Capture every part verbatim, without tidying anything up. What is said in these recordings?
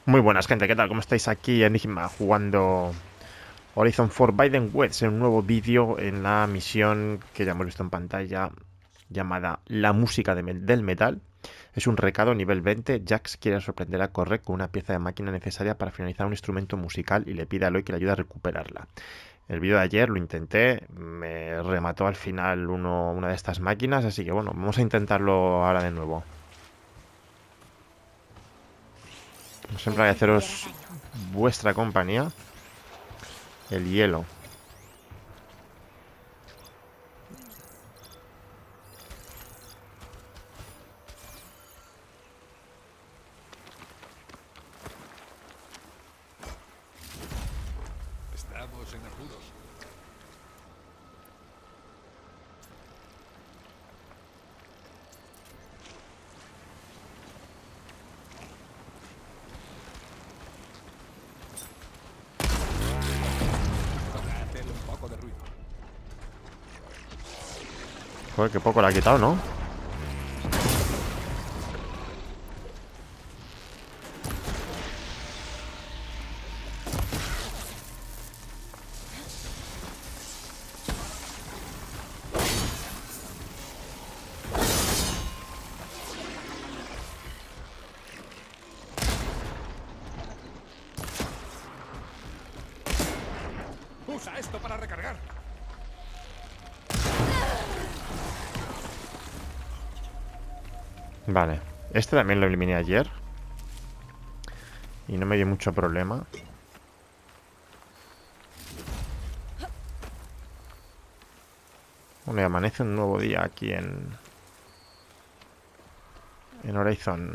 Muy buenas, gente, ¿qué tal? ¿Cómo estáis? Aquí Enigma jugando Horizon Forbidden West en un nuevo vídeo en la misión que ya hemos visto en pantalla llamada La música de me- del metal. Es un recado nivel veinte. Jax quiere sorprender a Correc con una pieza de máquina necesaria para finalizar un instrumento musical y le pide a Aloy que le ayude a recuperarla. El vídeo de ayer lo intenté, me remató al final uno, una de estas máquinas, así que bueno, vamos a intentarlo ahora de nuevo. Como siempre, El jefe le hará agradeceros daño. vuestra compañía. El hielo. Estamos en apuros. Para hacerle un poco de ruido. Joder, qué poco le ha quitado, ¿no? Usa esto para recargar. Vale. Este también lo eliminé ayer. Y no me dio mucho problema. Bueno, y amanece un nuevo día aquí en... En Horizon.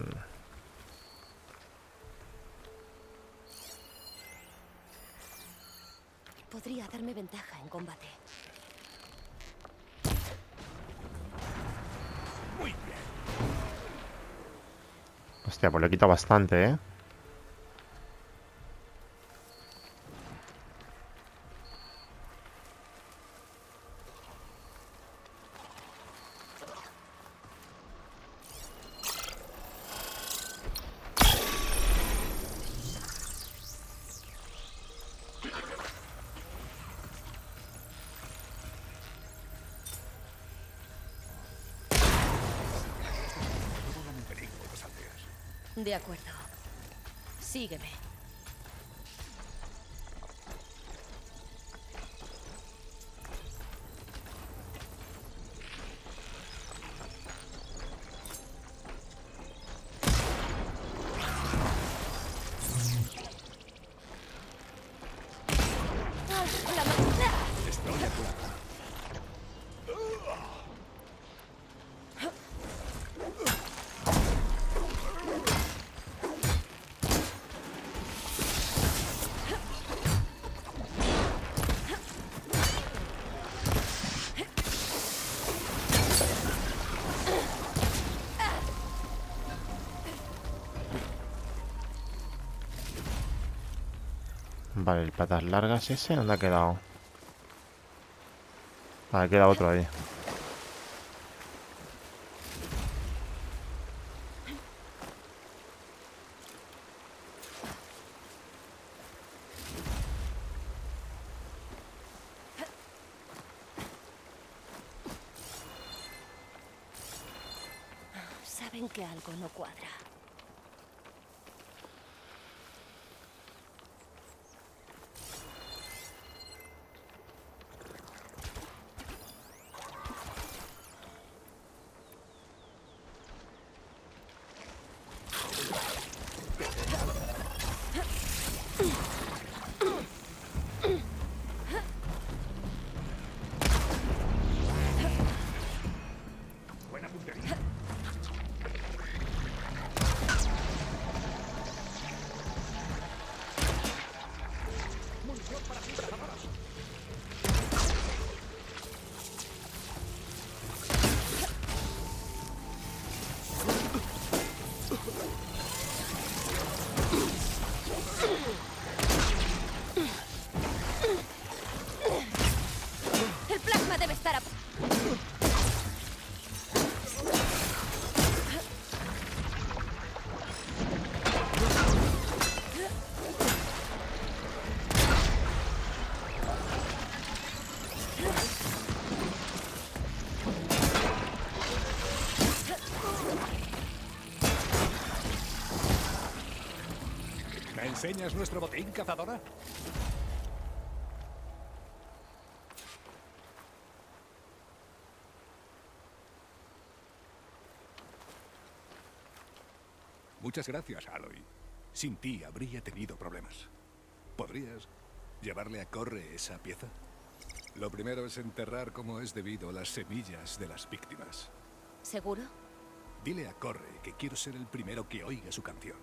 Podría darme ventaja en combate. Muy bien. Hostia, pues le he quitado bastante, ¿eh? Pongan en peligro las aldeas. De acuerdo. Sígueme. ¡Ah, la máquina! Estoy a tu lado. Vale, el patas largas ese, ¿dónde ha quedado? Vale, queda otro ahí. Saben que algo no cuadra. Buena puntería. enseñas nuestro botín, cazadora? Muchas gracias, Aloy. Sin ti habría tenido problemas. ¿Podrías llevarle a Corre esa pieza? Lo primero es enterrar como es debido las semillas de las víctimas. ¿Seguro? Dile a Corre que quiero ser el primero que oiga su canción.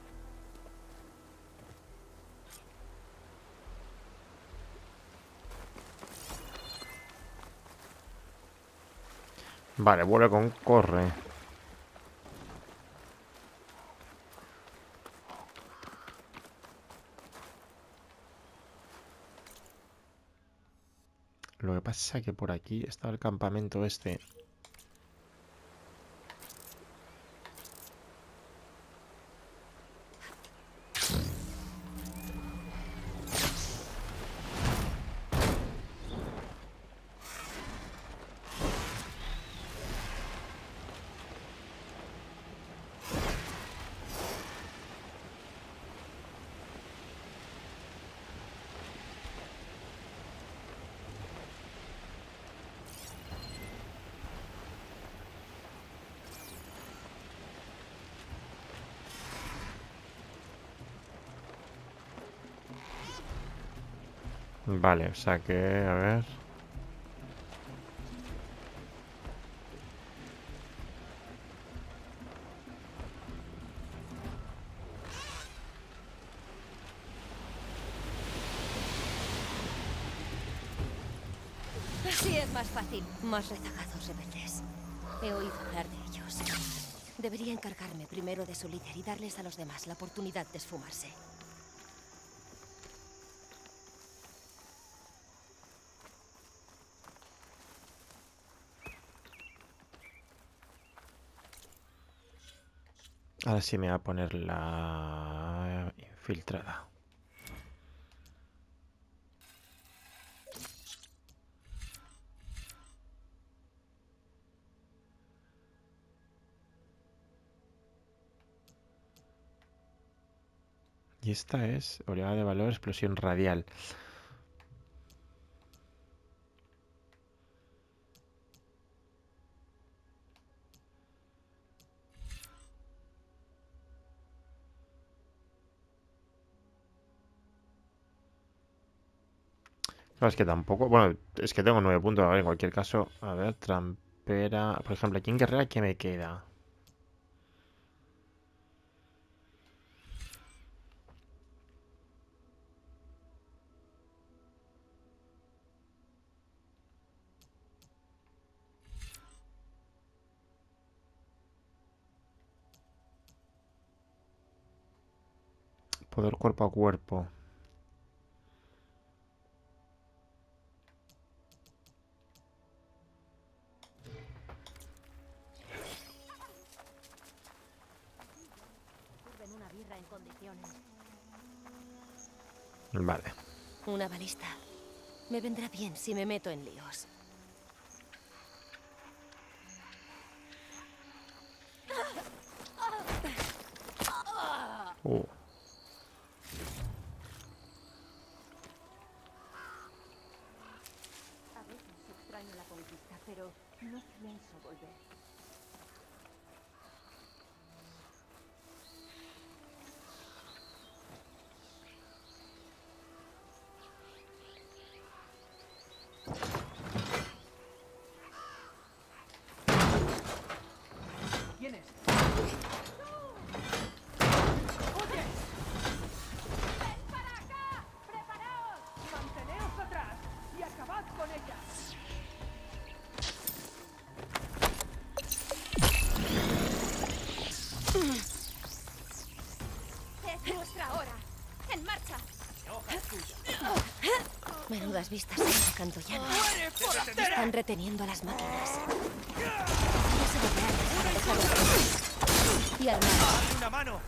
Vale, vuelve con Corre. Lo que pasa es que por aquí está el campamento este. Vale, o sea que, a ver. Así es más fácil. Más rezagados rebeldes. He oído hablar de ellos. Debería encargarme primero de su líder y darles a los demás la oportunidad de esfumarse. Ahora sí me va a poner la infiltrada. Y esta es oleada de valor, explosión radial. No, es que tampoco. Bueno, es que tengo nueve puntos. A ver, en cualquier caso. A ver, trampera. Por ejemplo, aquí en guerrera, ¿qué me queda? Poder cuerpo a cuerpo. Sirven una birra en condiciones. Vale. Una balista. Me vendrá bien si me meto en líos. Uh. A veces extraño la conquista, pero no pienso volver. ¿Quién es? ¡Manteneos atrás y acabad con ella! ¡Es nuestra hora! ¡En marcha! Menudas vistas en la cantollana. Están reteniendo a las máquinas. Vamos a golpearlas para dejarlas. Y armar. ¡Una mano!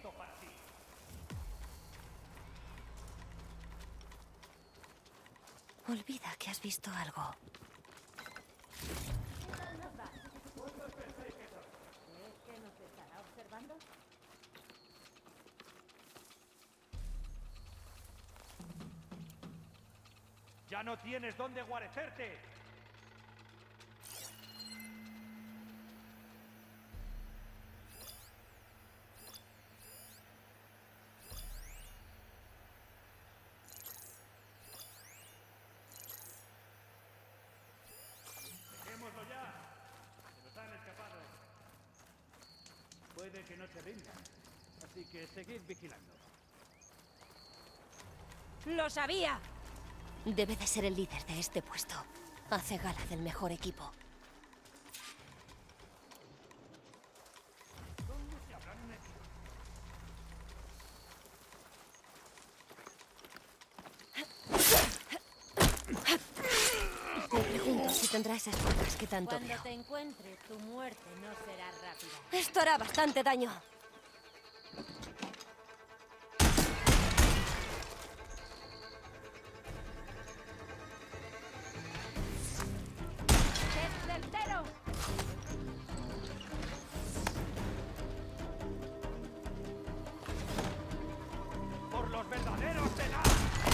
esto para ti. Olvida que has visto algo. ¿Qué nos estará observando? ¡Ya no tienes dónde guarecerte! ¡Dejémoslo ya! ¡Se nos han escapado! Puede que no se rindan, así que seguid vigilando. ¡Lo sabía! Debe de ser el líder de este puesto. Hace gala del mejor equipo. ¿Dónde se habrán metido? Me pregunto si tendrá esas placas que tanto Cuando veo. te encuentre, tu muerte no será rápida. Esto hará bastante daño. ¡Es certero! ¡Por los verdaderos de la...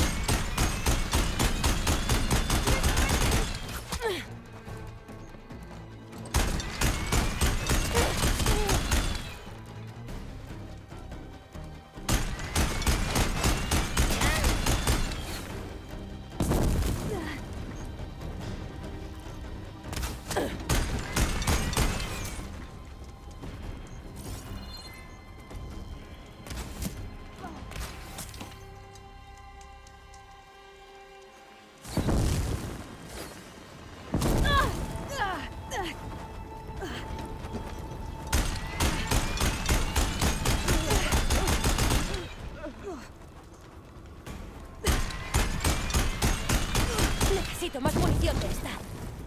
Necesito más munición de esta.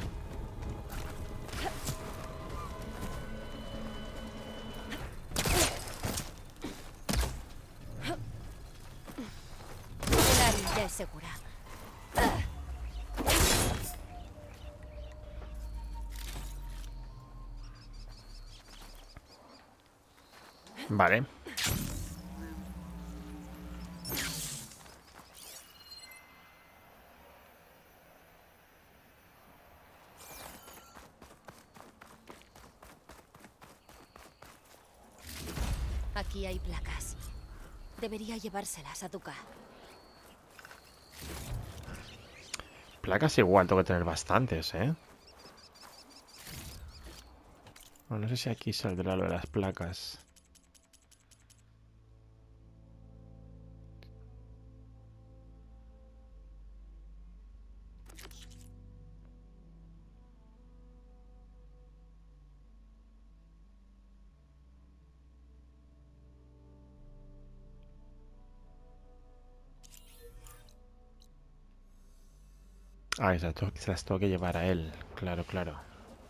El área ya es segura. Vale. Aquí hay placas. Debería llevárselas a Tuca. Placas igual, tengo que tener bastantes, ¿eh? Bueno, no sé si aquí saldrá lo de las placas. Ah, exacto, se las tengo que llevar a él. Claro, claro.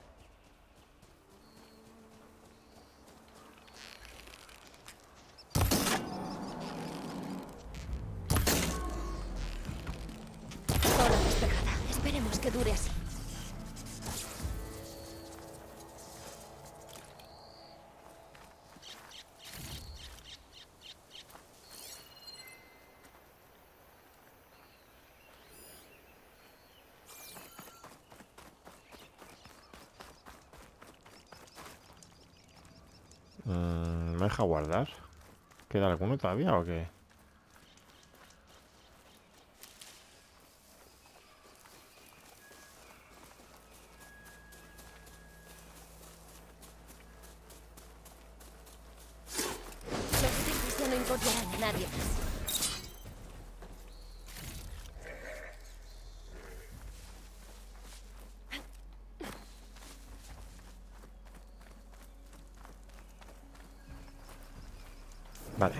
Zona despejada. Esperemos que dure así. Mm, ¿me deja guardar? ¿Queda alguno todavía o qué? Los tipos ya no encontrarán a nadie más. Vale.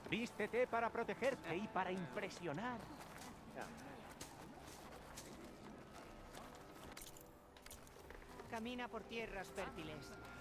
Vístete para protegerte y para impresionar. Camina por tierras fértiles.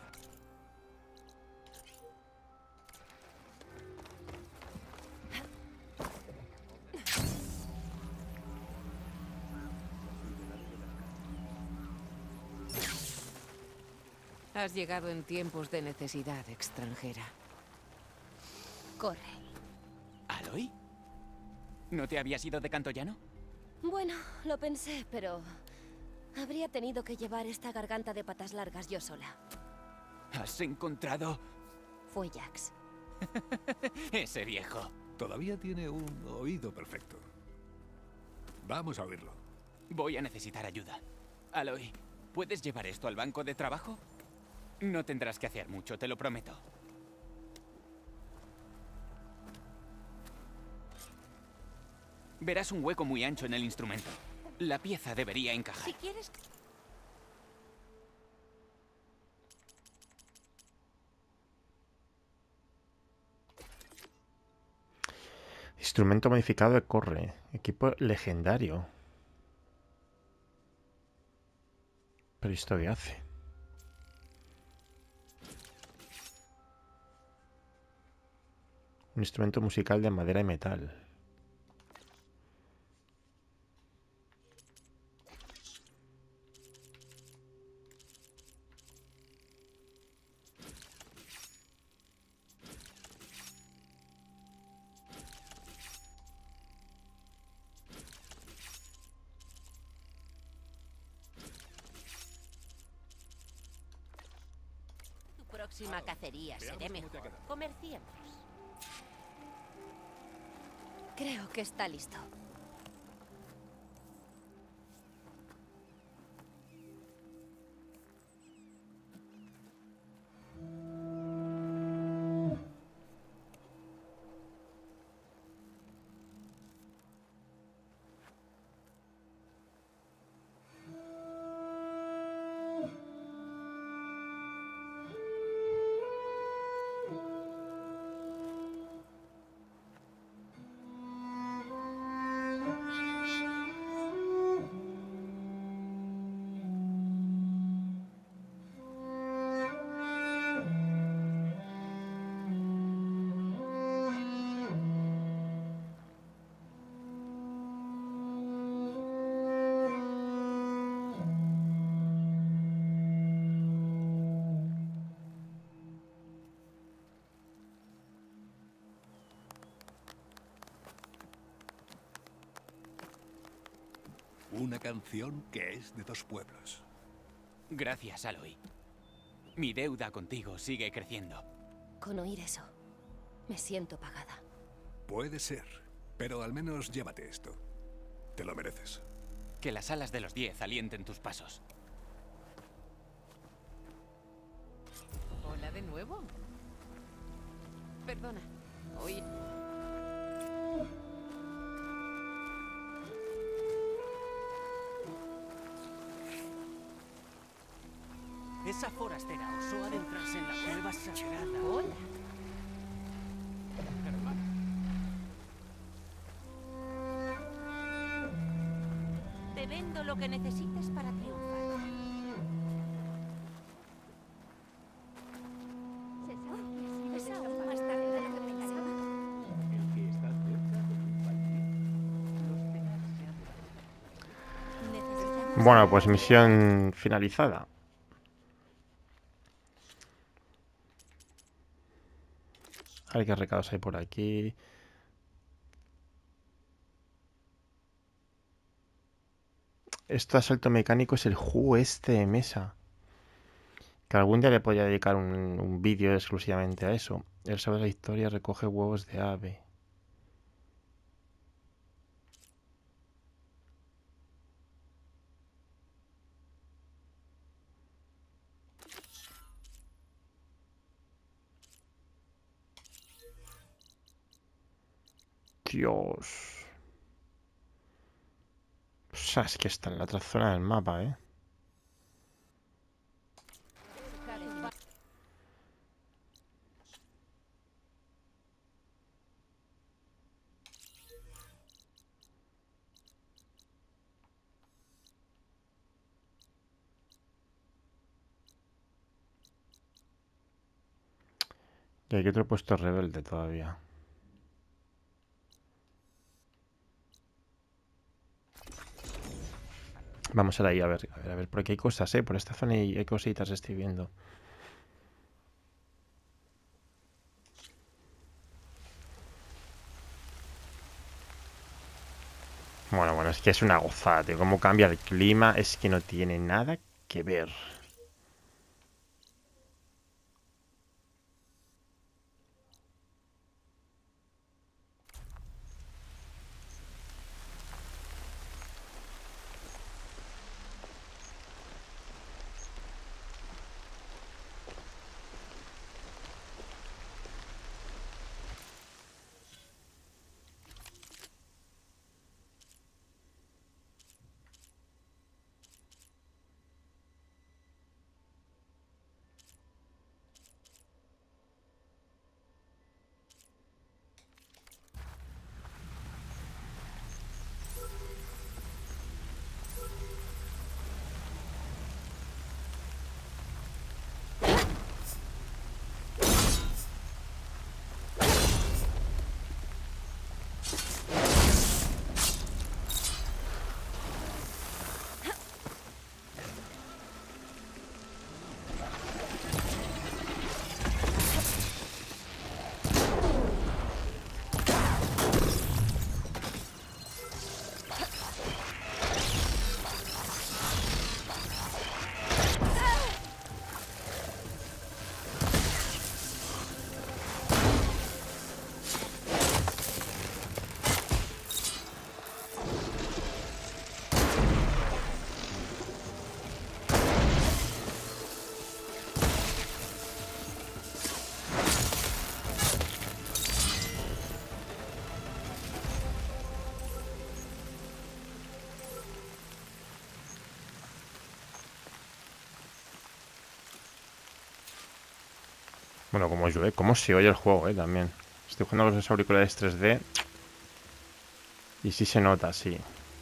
Has llegado en tiempos de necesidad extranjera. Corre. ¿Aloy? ¿No te habías ido de Cantoyano? Bueno, lo pensé, pero... habría tenido que llevar esta garganta de patas largas yo sola. ¿Has encontrado...? Fue Jax. Ese viejo. Todavía tiene un oído perfecto. Vamos a oírlo. Voy a necesitar ayuda. Aloy, ¿puedes llevar esto al banco de trabajo? No tendrás que hacer mucho, te lo prometo. Verás un hueco muy ancho en el instrumento. La pieza debería encajar. Si quieres... Instrumento modificado de corre. Equipo legendario. ¿Pero esto qué hace? Un instrumento musical de madera y metal. Tu próxima cacería será mejor. Comerciemos. Creo que está listo. Una canción que es de dos pueblos. Gracias, Aloy. Mi deuda contigo sigue creciendo. Con oír eso, me siento pagada. Puede ser, pero al menos llévate esto. Te lo mereces. Que las alas de los diez alienten tus pasos. Hola de nuevo. Perdona. Hoy... Esa forastera osó adentrarse en la cueva sagrada. Hola. Te vendo lo que necesites para triunfar. Es aún más tarde de lo que pensaba. El que está cerca de compartir los penales se han... Necesitamos... Bueno, pues misión finalizada. A ver qué recados hay por aquí. Este asalto mecánico es el juego este de mesa. Que algún día le podría dedicar un, un vídeo exclusivamente a eso. Él sabe la historia, recoge huevos de ave. Dios. O sea, es que está en la otra zona del mapa, ¿eh? Y hay otro puesto rebelde todavía. Vamos a ir ahí a ver, a ver, a ver, porque hay cosas, ¿eh? Por esta zona hay, hay cositas, estoy viendo. Bueno, bueno, es que es una gozada, tío. Cómo cambia el clima, es que no tiene nada que ver. Bueno, como yo, ¿eh? Cómo se oye el juego, ¿eh? También. Estoy jugando con los auriculares tres D. Y sí se nota, sí.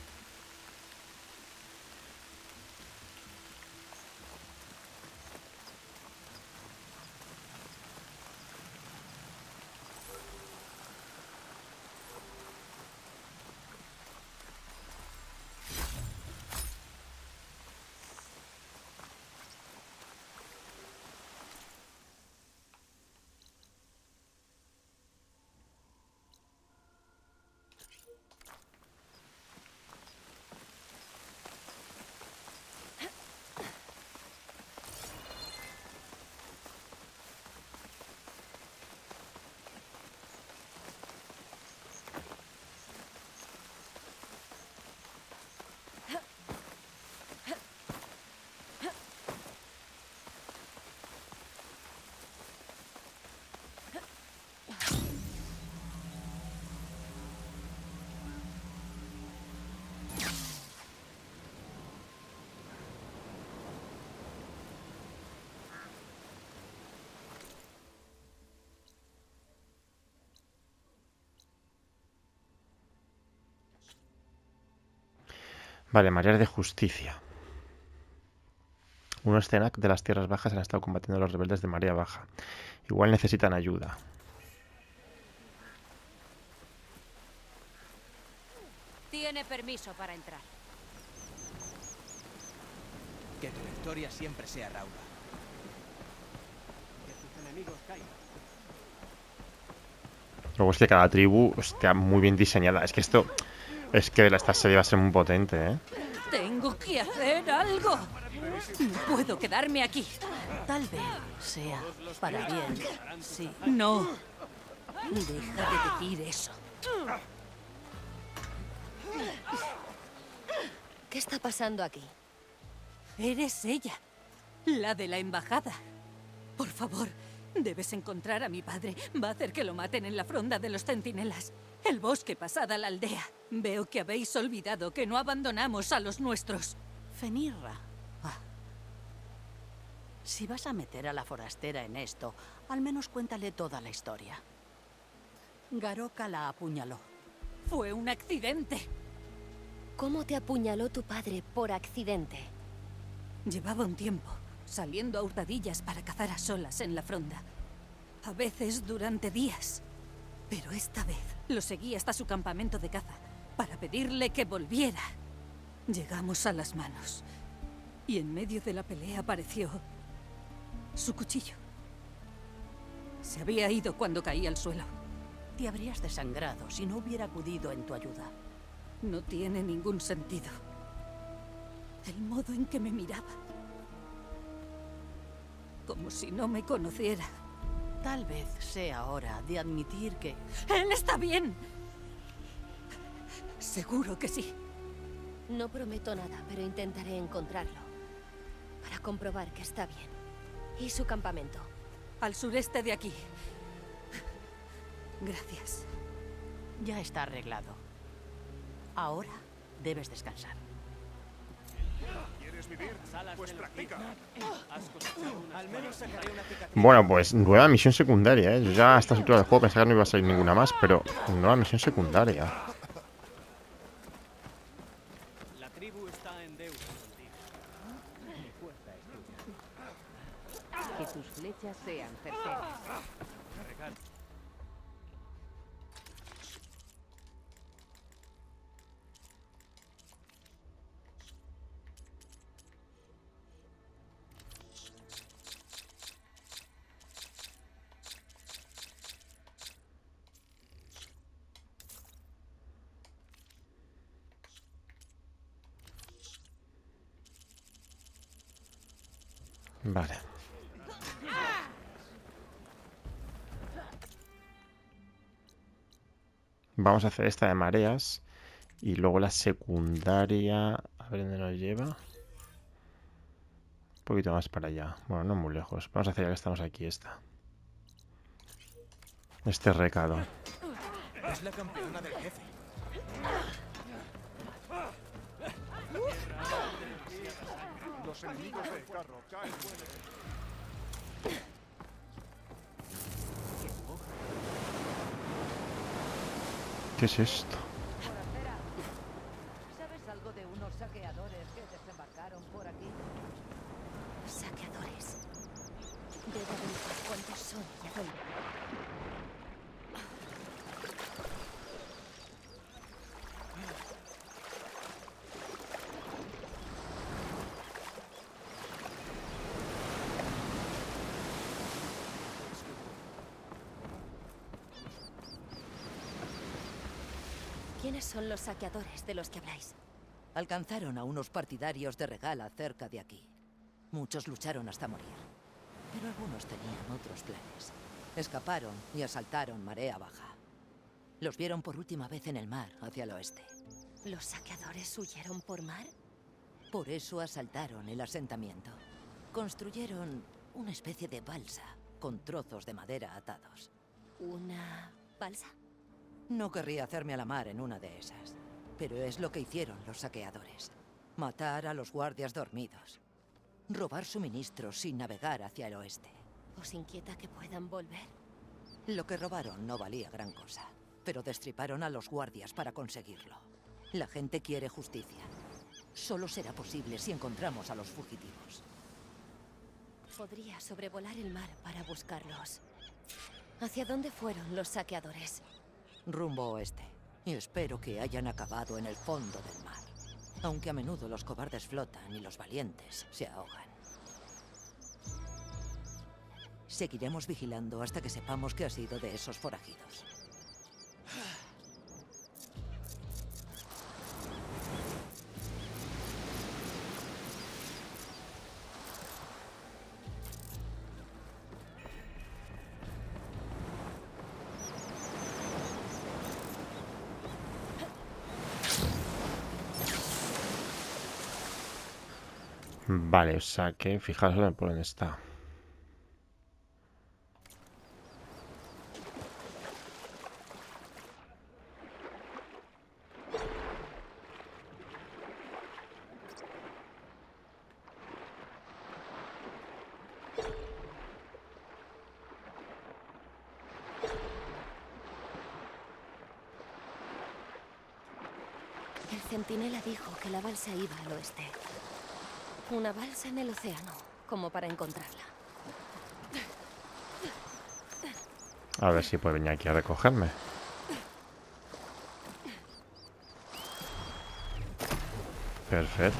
Vale, mareas de justicia. Unos Zenak de las tierras bajas han estado combatiendo a los rebeldes de marea baja. Igual necesitan ayuda. Tiene permiso para entrar. Que tu victoria siempre sea rauda. Que tus enemigos caigan. Luego es que cada tribu está muy bien diseñada. Es que esto... Es que esta serie va a ser muy potente, ¿eh? Tengo que hacer algo. No puedo quedarme aquí. Tal vez sea para bien. Sí. No. Deja de decir eso. ¿Qué está pasando aquí? Eres ella, la de la embajada. Por favor, debes encontrar a mi padre. Va a hacer que lo maten en la fronda de los centinelas. El bosque pasada la aldea. Veo que habéis olvidado que no abandonamos a los nuestros. Fenirra. Ah. Si vas a meter a la forastera en esto, al menos cuéntale toda la historia. Garoka la apuñaló. Fue un accidente. ¿Cómo te apuñaló tu padre por accidente? Llevaba un tiempo saliendo a hurtadillas para cazar a solas en la fronda. A veces durante días. Pero esta vez lo seguí hasta su campamento de caza para pedirle que volviera. Llegamos a las manos. Y en medio de la pelea apareció su cuchillo. Se había ido cuando caí al suelo. Te habrías desangrado si no hubiera acudido en tu ayuda. No tiene ningún sentido. El modo en que me miraba. Como si no me conociera. Tal vez sea hora de admitir que... ¡Él está bien! Seguro que sí. No prometo nada, pero intentaré encontrarlo. Para comprobar que está bien. ¿Y su campamento? Al sureste de aquí. Gracias. Ya está arreglado. Ahora debes descansar. ¿Quieres vivir? Pues practica. Bueno, pues nueva misión secundaria, ¿eh? Yo ya a esta altura del juego pensaba que no iba a salir ninguna más, pero nueva misión secundaria. La tribu está en deuda contigo. Mi fuerza es tuya. Que tus flechas sean certeras. Cargar. Vale. Vamos a hacer esta de mareas. Y luego la secundaria. A ver dónde nos lleva. Un poquito más para allá. Bueno, no muy lejos. Vamos a hacer ya que estamos aquí esta. Este recado. Es la campeona del jefe. Los enemigos del carro caen. ¿Qué es esto? ¿Sabes algo de unos saqueadores que desembarcaron por aquí? Saqueadores. Debo averiguar cuántos son y a dónde. ¿Quiénes son los saqueadores de los que habláis? Alcanzaron a unos partidarios de Regala cerca de aquí. Muchos lucharon hasta morir. Pero algunos tenían otros planes. Escaparon y asaltaron Marea Baja. Los vieron por última vez en el mar, hacia el oeste. ¿Los saqueadores huyeron por mar? Por eso asaltaron el asentamiento. Construyeron una especie de balsa, con trozos de madera atados. ¿Una balsa? No querría hacerme a la mar en una de esas. Pero es lo que hicieron los saqueadores. Matar a los guardias dormidos. Robar suministros sin navegar hacia el oeste. ¿Os inquieta que puedan volver? Lo que robaron no valía gran cosa. Pero destriparon a los guardias para conseguirlo. La gente quiere justicia. Solo será posible si encontramos a los fugitivos. Podría sobrevolar el mar para buscarlos. ¿Hacia dónde fueron los saqueadores? Rumbo oeste. Y espero que hayan acabado en el fondo del mar. Aunque a menudo los cobardes flotan y los valientes se ahogan. Seguiremos vigilando hasta que sepamos qué ha sido de esos forajidos. Vale, o sea que fijaros por dónde está. El centinela dijo que la balsa iba al oeste. Una balsa en el océano, como para encontrarla. A ver si puede venir aquí a recogerme. Perfecto.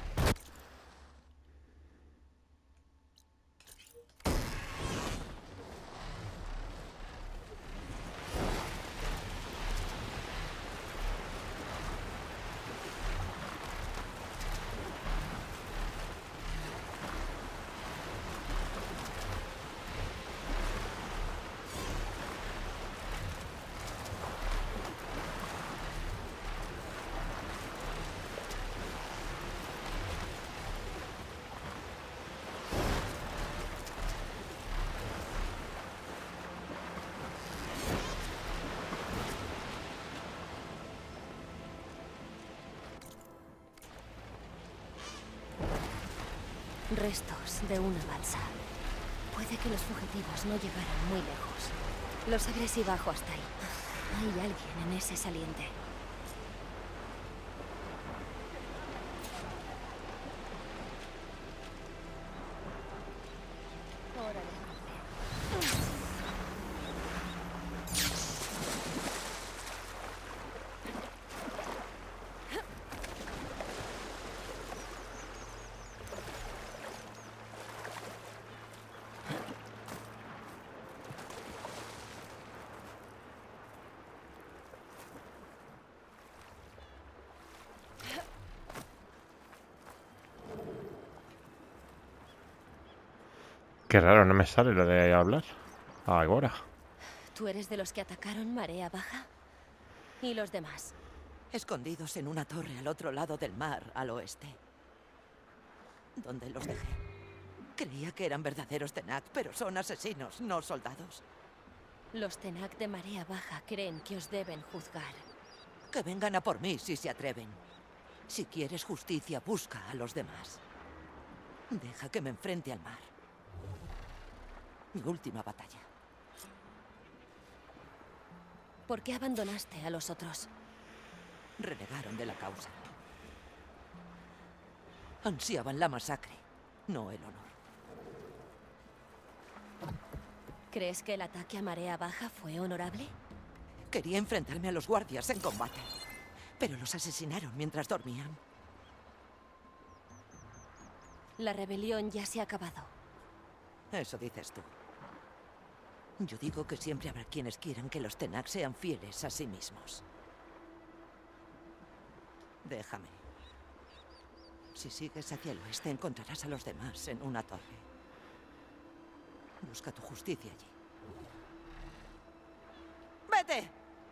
Restos de una balsa. Puede que los fugitivos no llegaran muy lejos. Lo sabré si bajo hasta ahí. Hay alguien en ese saliente. Qué raro, no me sale lo de hablar. Ahora. ¿Tú eres de los que atacaron Marea Baja? ¿Y los demás? Escondidos en una torre al otro lado del mar, al oeste. Donde los dejé. Creía que eran verdaderos Tenakth, pero son asesinos, no soldados. Los Tenakth de Marea Baja creen que os deben juzgar. Que vengan a por mí si se atreven. Si quieres justicia, busca a los demás. Deja que me enfrente al mar. Mi última batalla. ¿Por qué abandonaste a los otros? Renegaron de la causa. Ansiaban la masacre, no el honor. ¿Crees que el ataque a Marea Baja fue honorable? Quería enfrentarme a los guardias en combate, pero los asesinaron mientras dormían. La rebelión ya se ha acabado. Eso dices tú. Yo digo que siempre habrá quienes quieran que los Tenakth sean fieles a sí mismos. Déjame. Si sigues hacia el oeste, encontrarás a los demás en una torre. Busca tu justicia allí. ¡Vete!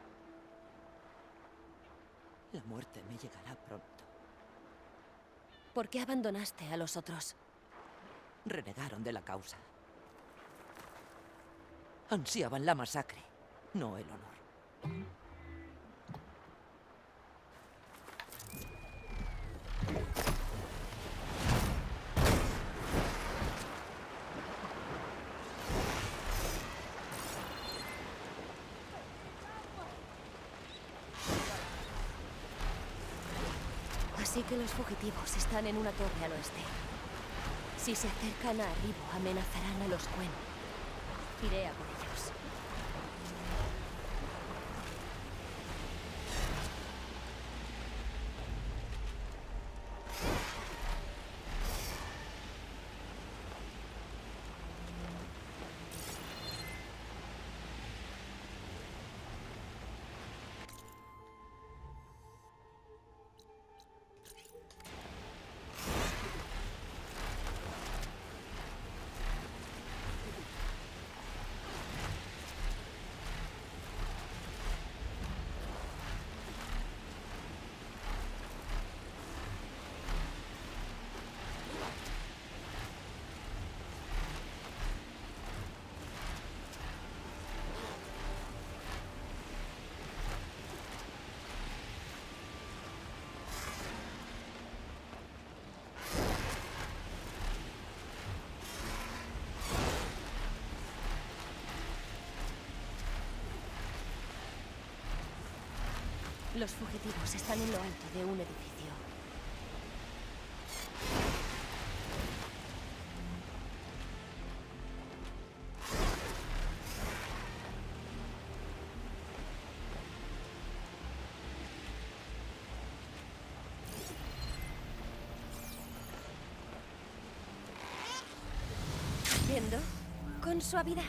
La muerte me llegará pronto. ¿Por qué abandonaste a los otros? Renegaron de la causa. Ansiaban la masacre, no el honor. Así que los fugitivos están en una torre al oeste. Si se acercan a Arribo, amenazarán a los Quen. Iré a por ellos. Los fugitivos están en lo alto de un edificio. haciendo con suavidad.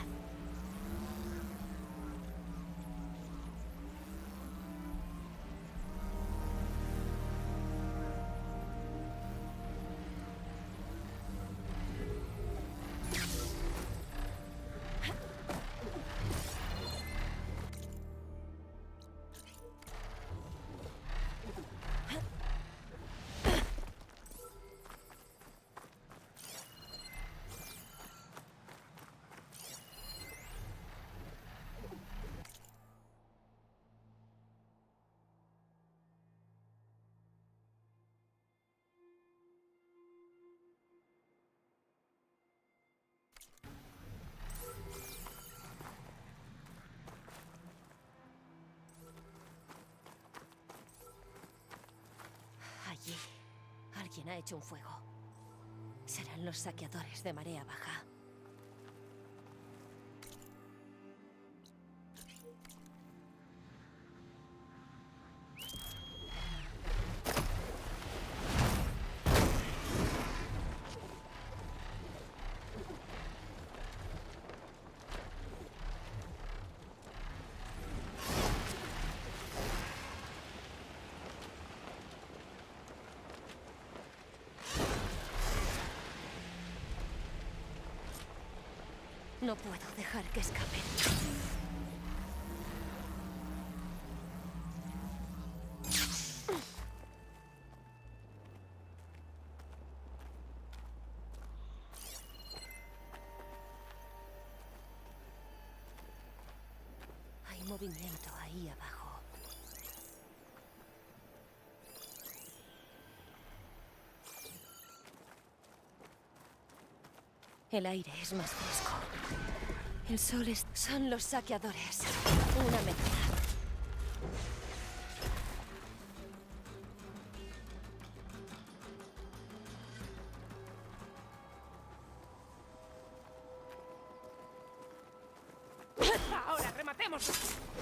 Allí, alguien ha hecho un fuego. Serán los saqueadores de marea baja. No puedo dejar que escapen. Hay movimiento ahí abajo. El aire es más fresco. El sol es... Son los saqueadores. Una amenaza. ¡Ahora rematemos!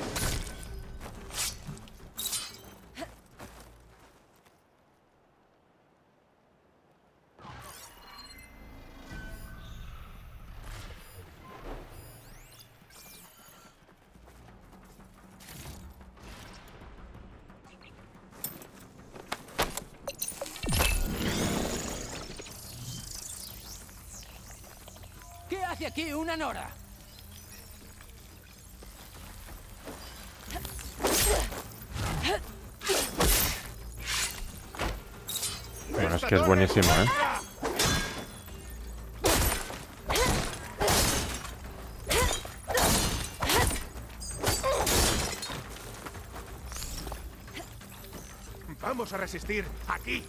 ¿Qué hace aquí una Nora? Bueno, es que es buenísimo, ¿eh? Vamos a resistir aquí.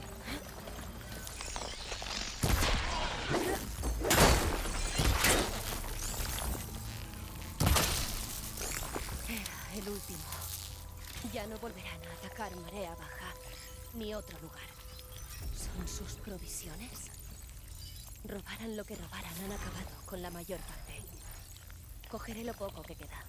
Era el último. Ya no volverán a atacar marea baja, ni otro lugar. ¿Son sus provisiones? Robaran lo que robaran, han acabado con la mayor parte. Cogeré lo poco que queda.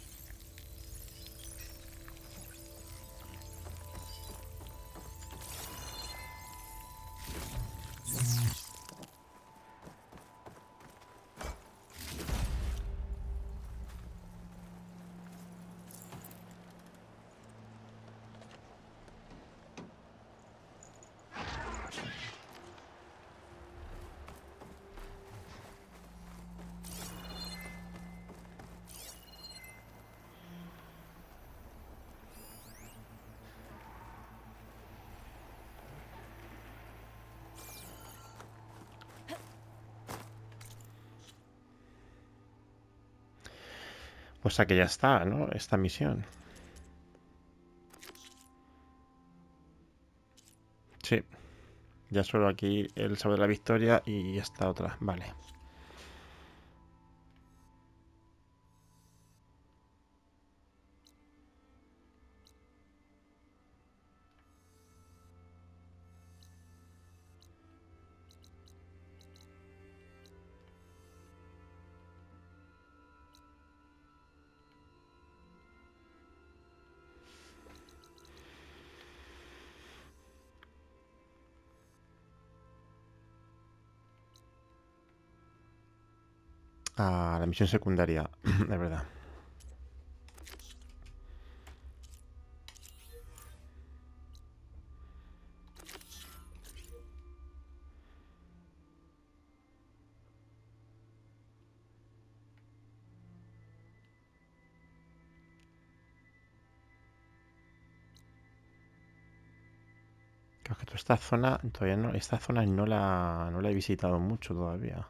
O sea que ya está, ¿no? Esta misión. Sí. Ya solo aquí el sobre la victoria y esta otra. Vale. a la misión secundaria, de verdad. Creo que toda esta zona, todavía no, esta zona no la, no la he visitado mucho todavía.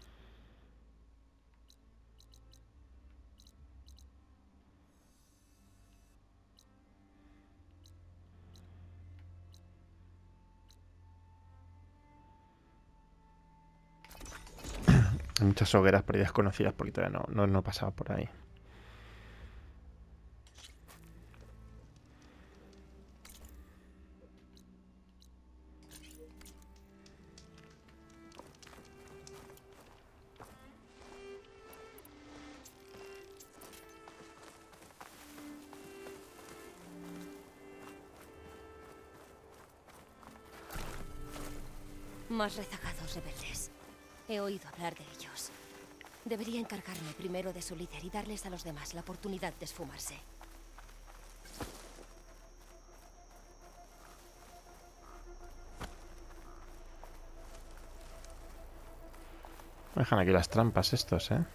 Hay muchas hogueras perdidas conocidas porque todavía no, no, no he pasado por ahí. Más rezagados rebeldes. He oído hablar de ellos. Debería encargarme primero de su líder y darles a los demás la oportunidad de esfumarse. Dejan aquí las trampas estos, ¿eh?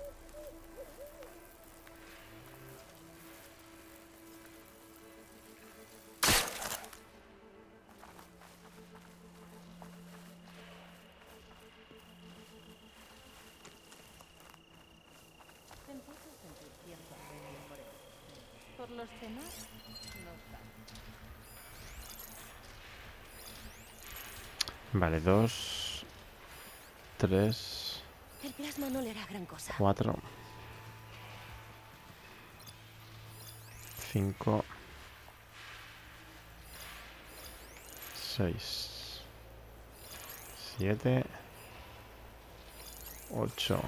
Por los demás, no está. Vale, dos, tres, El plasma no le hará gran cosa. cuatro, cinco, seis, siete, ocho.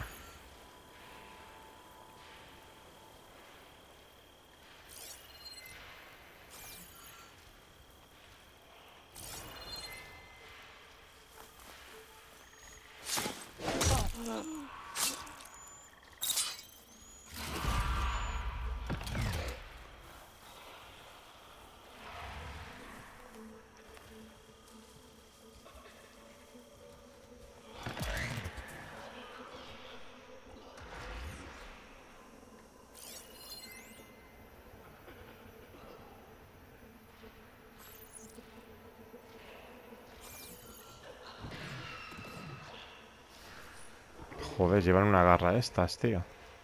Joder, llevan una garra estas, tío.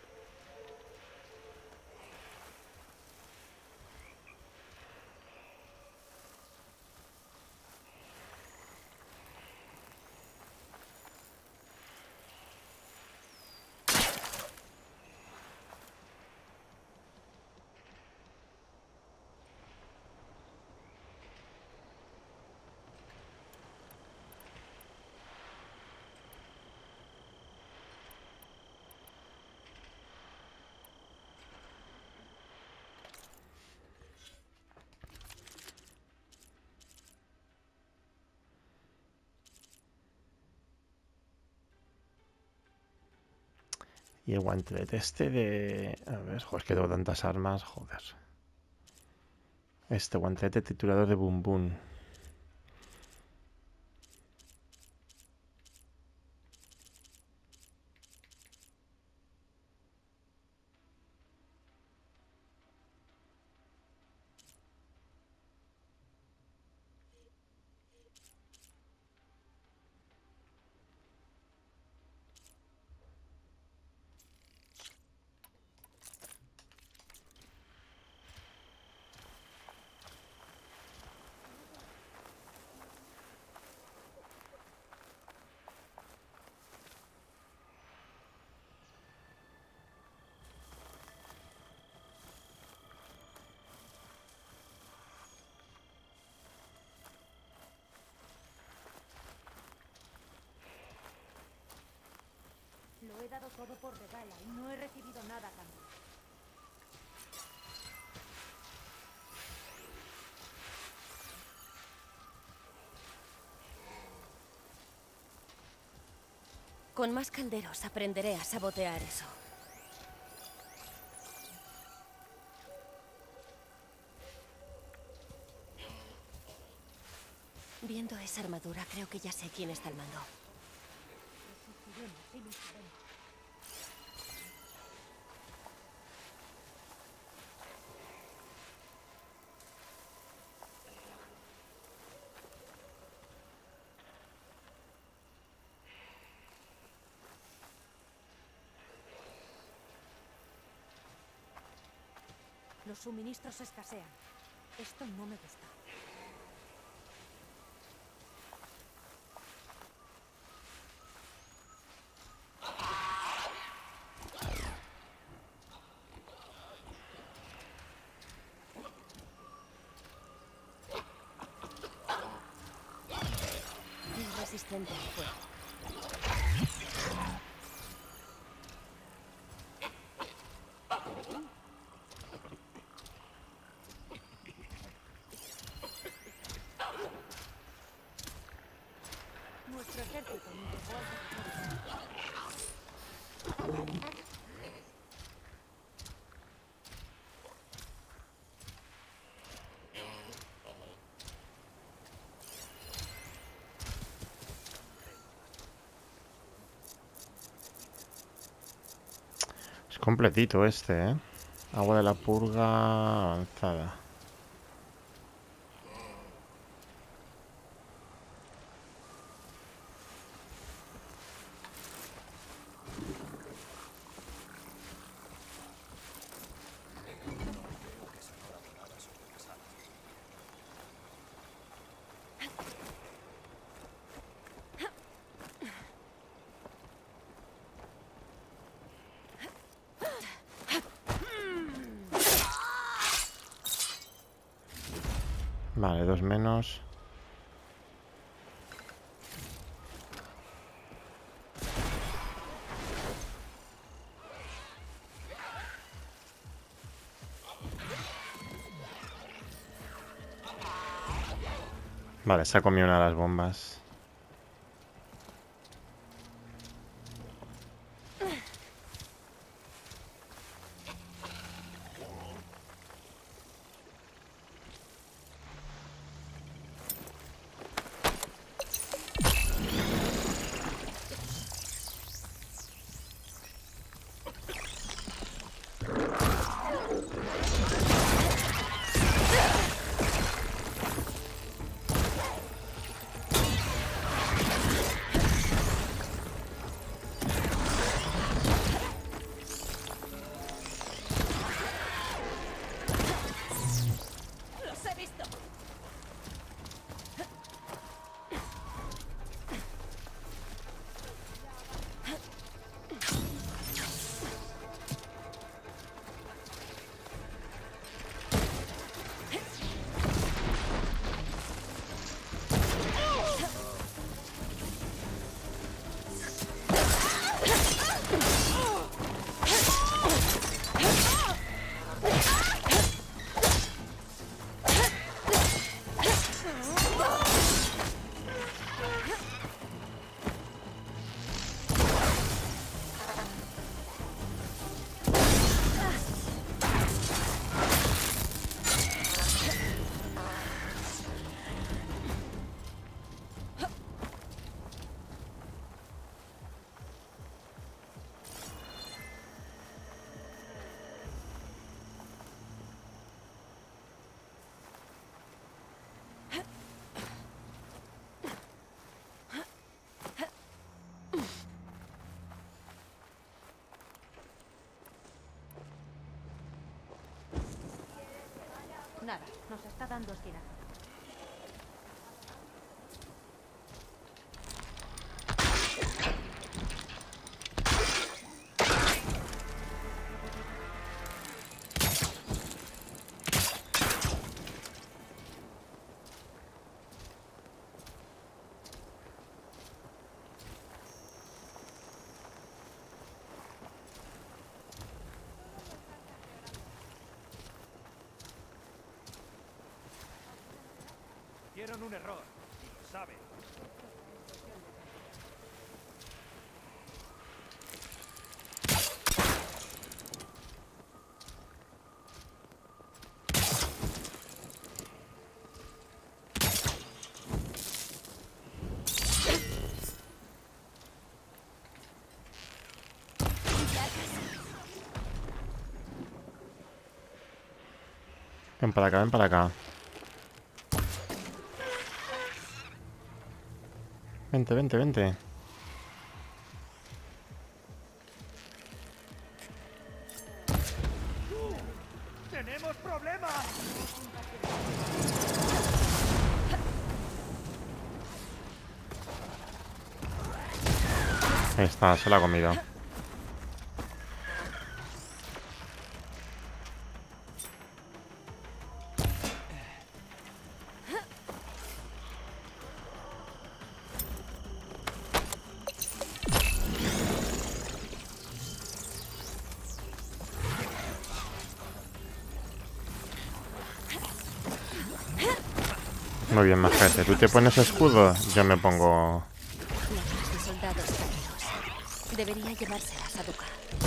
Y el guantelete este de... A ver, joder, es que tengo tantas armas, joder. Este guantelete triturador de Boom Boom. Lo he dado todo por regala y no he recibido nada a cambio. Con más calderos aprenderé a sabotear eso. Viendo esa armadura, creo que ya sé quién está al mando. Los suministros escasean. Esto no me gusta. Es resistente al fuego. Nuestro ejército no llegó al territorio. Es completito este, ¿eh? Agua de la purga avanzada. Vale, dos menos. Vale, se ha comido una de las bombas. Nada, nos está dando esquina. Hicieron un error, y lo saben. Ven para acá, ven para acá. Vente, vente, vente. ¡Tenemos problemas! Ahí está, se la ha comido. Muy bien, majete. Tú te pones escudo, yo me pongo... Latas de soldados caídos. Debería llevárselas a Duca.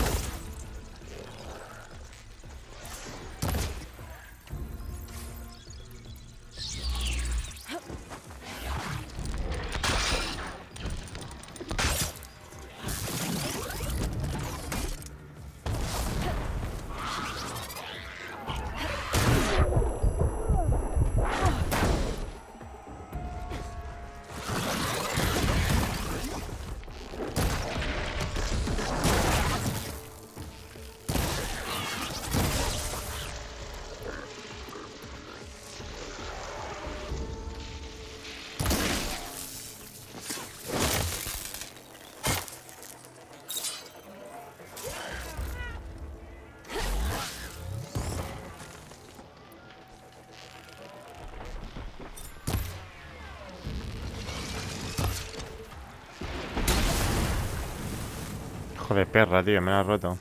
Hijo de perra, tío, me la ha roto.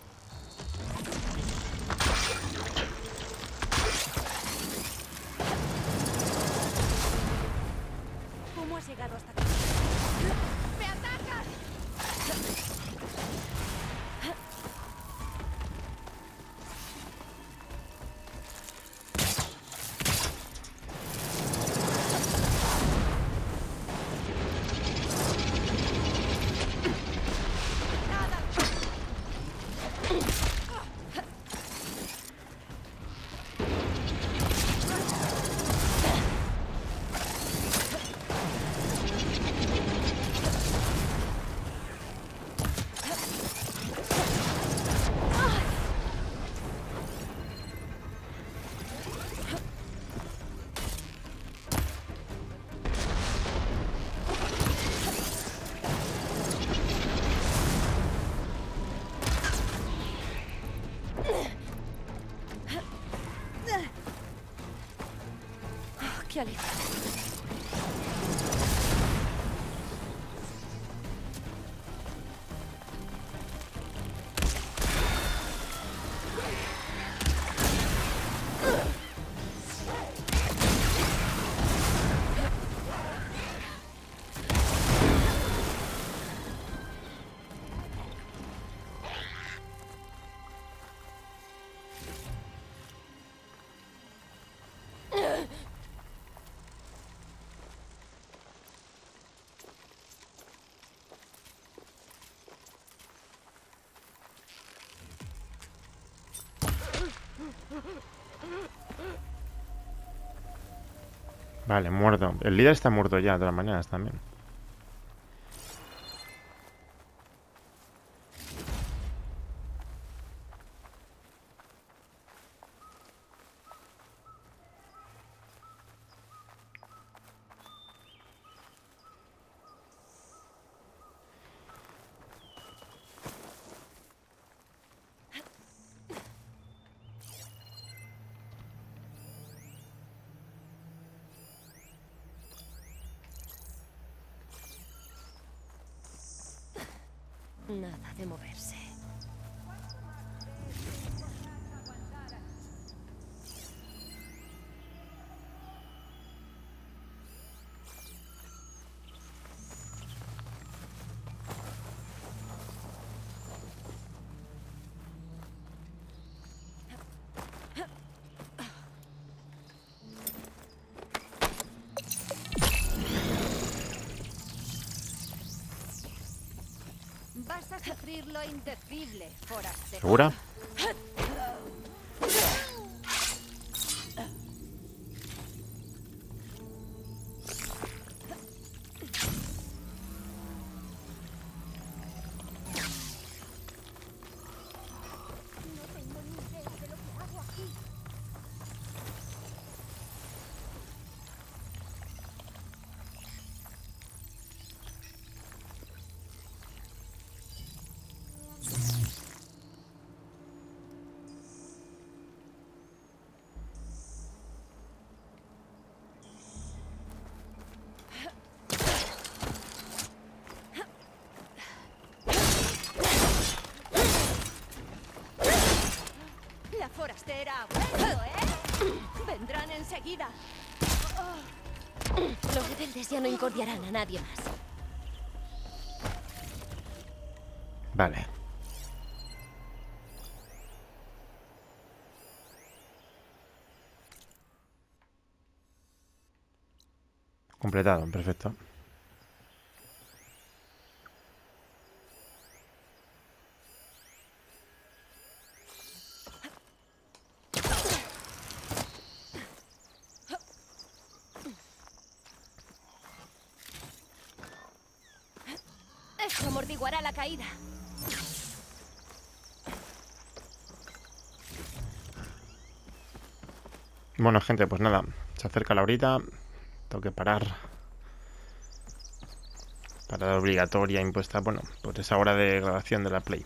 ¿Cómo has llegado hasta aquí? ¡Me atacan! ¡Qué alivio! Vale, muerto. El líder está muerto ya, de todas maneras, también. Nada de moverse. Vas a sufrir lo indecible, forastero. ¿Segura? bastera ha vuelto, ¿eh? Vendrán enseguida. Los rebeldes ya no incordiarán a nadie más. Vale. Completado, perfecto. Esto amortiguará la caída. Bueno, gente, pues nada, se acerca la horita. Tengo que parar. Parada obligatoria impuesta, bueno, por esa hora de grabación de la Play.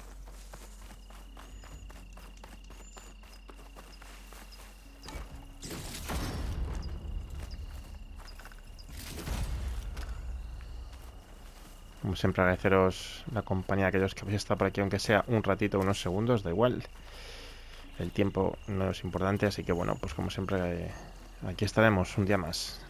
Como siempre, agradeceros la compañía de aquellos que habéis estado por aquí, aunque sea un ratito, unos segundos, da igual. El tiempo no es importante, así que bueno, pues como siempre, eh, aquí estaremos un día más.